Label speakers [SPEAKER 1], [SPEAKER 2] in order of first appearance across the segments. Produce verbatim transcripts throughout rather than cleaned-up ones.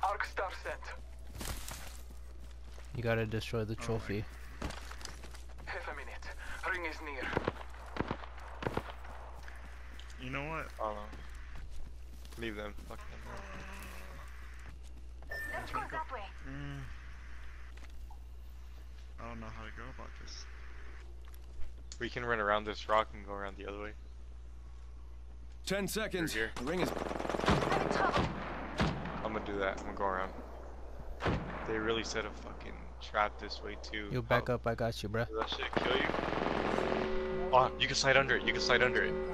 [SPEAKER 1] Arc star sent.
[SPEAKER 2] You gotta destroy the trophy.
[SPEAKER 1] Half a minute. Ring is near.
[SPEAKER 3] You know what?
[SPEAKER 4] I don't know. Leave them. Fuck them.
[SPEAKER 5] Let's go that way.
[SPEAKER 3] Mm. I don't know how to go about this.
[SPEAKER 4] We can run around this rock and go around the other way.
[SPEAKER 6] Ten seconds.
[SPEAKER 4] Here.
[SPEAKER 6] The ring is.
[SPEAKER 5] I'm in trouble.
[SPEAKER 4] I'm gonna do that. I'm gonna go around. They really set a fucking trap this way too.
[SPEAKER 2] You back
[SPEAKER 4] Oh,
[SPEAKER 2] up, I got you, bruh.
[SPEAKER 4] does that shit kill you? Oh, you can slide under it. You can slide under it.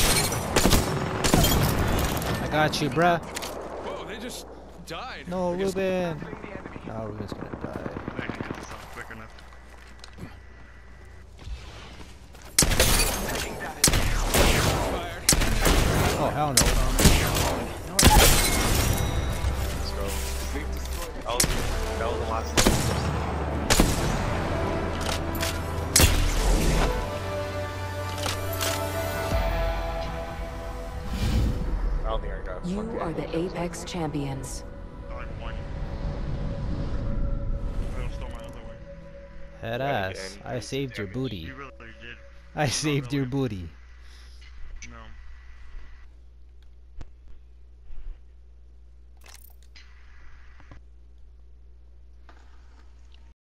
[SPEAKER 2] I got you, bruh.
[SPEAKER 6] Whoa, they just died.
[SPEAKER 2] No,
[SPEAKER 6] I guess-
[SPEAKER 2] Ruben. Now Ruben's gonna die.
[SPEAKER 3] I can get this off quick enough.
[SPEAKER 6] Fired.
[SPEAKER 2] Oh, hell no.
[SPEAKER 4] Let's go. That was, that was the last one. I don't think I got
[SPEAKER 7] You
[SPEAKER 4] fucking-
[SPEAKER 7] are the Apex champions.
[SPEAKER 3] I like one. I stole my other one.
[SPEAKER 2] Head
[SPEAKER 4] Right
[SPEAKER 2] ass.
[SPEAKER 4] again.
[SPEAKER 2] I saved your booty.
[SPEAKER 3] You really did.
[SPEAKER 2] I saved your booty.